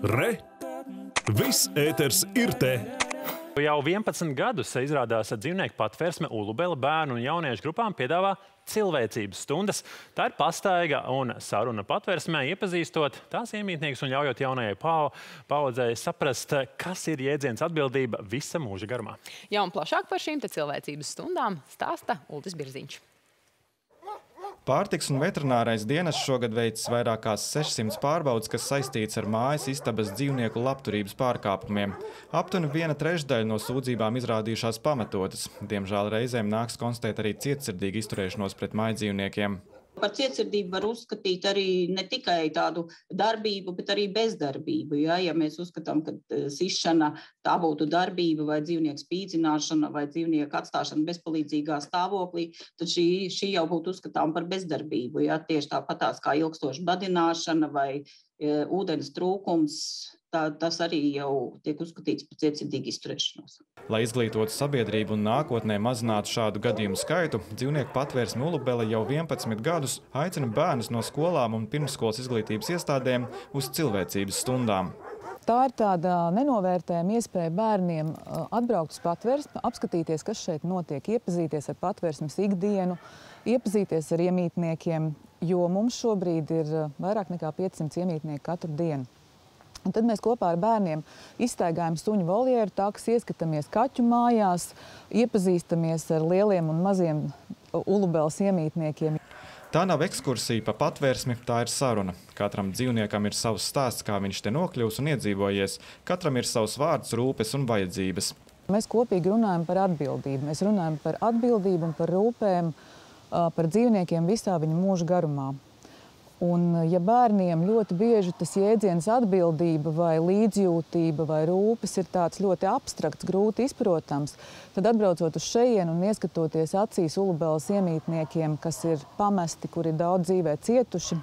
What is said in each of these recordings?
Re! Viss ēters ir te! Jau 11 gadus izrādās dzīvnieku patvērsme Ulubele bērnu un jauniešu grupām piedāvā cilvēcības stundas. Tā ir pastaiga un saruna patvērsmē, iepazīstot tās iemītniekus un ļaujot jaunajai paaudzei saprast, kas ir jēdziens atbildība visa mūža garumā. Jā, un plašāk par šīm cilvēcības stundām stāsta Uldis Birziņš. Pārtiks un veterinārais dienests šogad veicis vairāk kā 600 pārbaudes, kas saistīts ar mājas istabas dzīvnieku labturības pārkāpumiem. Aptuveni 1/3 no sūdzībām izrādījušās pamatotas. Diemžēl reizēm nāks konstatēt arī cietsirdīgu izturēšanos pret mājdzīvniekiem. Par cietsirdību var uzskatīt arī ne tikai tādu darbību, bet arī bezdarbību. Ja mēs uzskatām, ka sišana tā būtu darbība vai dzīvnieku spīdzināšana vai dzīvnieku atstāšana bezpalīdzīgā stāvoklī, tad šī jau būtu uzskatām par bezdarbību. Ja? Tieši tāpatās kā ilgstoša badināšana vai ūdens trūkums, tas arī jau tiek uzskatīts par cietsirdīgu izturēšanos. Lai izglītotu sabiedrību un nākotnē mazinātu šādu gadījumu skaitu, dzīvnieku patvērsme Ulubele jau 11 gadus aicina bērnus no skolām un pirmsskolas izglītības iestādēm uz cilvēcības stundām. Tā ir tāda nenovērtējama iespēja bērniem atbraukt uz patvērsmi, apskatīties, kas šeit notiek, iepazīties ar patvērsmes ikdienu, iepazīties ar iemītniekiem, jo mums šobrīd ir vairāk nekā 500 iemītnieki katru dienu. Un tad mēs kopā ar bērniem izstaigājam suņu voljeru, tāks ieskatāmies kaķu mājās, iepazīstamies ar lieliem un maziem Ulubeles iemītniekiem. Tā nav ekskursija pa patvērsmi, tā ir saruna. Katram dzīvniekam ir savs stāsts, kā viņš te nokļūs un iedzīvojies. Katram ir savs vārds, rūpes un vajadzības. Mēs kopīgi runājam par atbildību. Mēs runājam par atbildību un par rūpēm, par dzīvniekiem visā viņa mūža garumā. Un, ja bērniem ļoti bieži tas jēdziens atbildība vai līdzjūtība vai rūpes ir tāds ļoti abstrakts, grūti izprotams, tad atbraucot uz šejienu un ieskatoties acīs Ulubeles iemītniekiem, kas ir pamesti, kuri daudz dzīvē cietuši,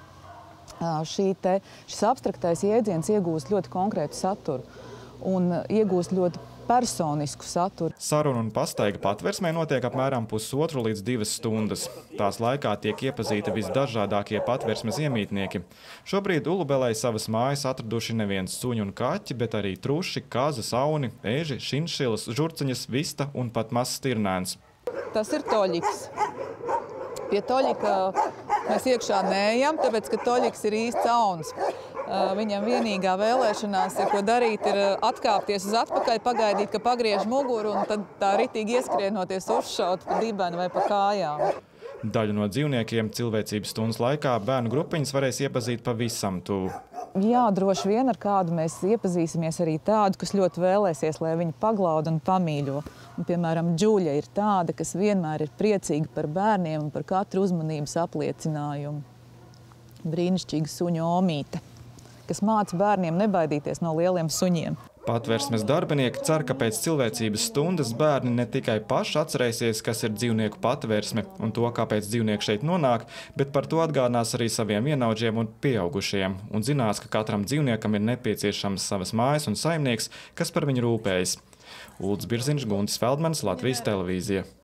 šis abstraktais jēdziens iegūst ļoti konkrētu saturu un iegūst ļoti personisku saturu. Saruna un pastaiga patvērsmē notiek apmēram 1,5 līdz 2 stundas. Tās laikā tiek iepazīti visdažādākie patvērsmes iemītnieki. Šobrīd Ulubelē savas mājas atraduši neviens suņi un kaķi, bet arī truši, kazas, auni, eži, šinšilas, žurciņas, vista un pat mazs stirnēns. Tas ir toļiks. Pie toļika mēs iekšā neejam, tāpēc, ka toļiks ir īsts auns. Viņam vienīgā vēlēšanās, ko darīt, ir atkāpties uz atpakaļ, pagaidīt, ka pagriež muguru un tad tā ritīgi ieskrienoties uzšaut pa dibenu vai pa kājām. Daļu no dzīvniekiem cilvēcības stundas laikā bērnu grupiņas varēs iepazīt pavisam tuvu. Jā, droši vien ar kādu mēs iepazīsimies arī tādu, kas ļoti vēlēsies, lai viņu paglauda un pamīļo. Un, piemēram, Džuļa ir tāda, kas vienmēr ir priecīga par bērniem un par katru uzmanības apliecinājumu. Brīnišķīga suņu omīte, kas māca bērniem nebaidīties no lieliem suņiem. Patvērsmes darbinieki cer, ka pēc cilvēcības stundas bērni ne tikai paši atcerēsies, kas ir dzīvnieku patvērsme un to, kāpēc dzīvnieki šeit nonāk, bet par to atgādinās arī saviem vienaudžiem un pieaugušiem un zinās, ka katram dzīvniekam ir nepieciešams savas mājas un saimnieks, kas par viņu rūpējas. Uldis Birziņš, Guntis Feldmanis, Latvijas televīzija.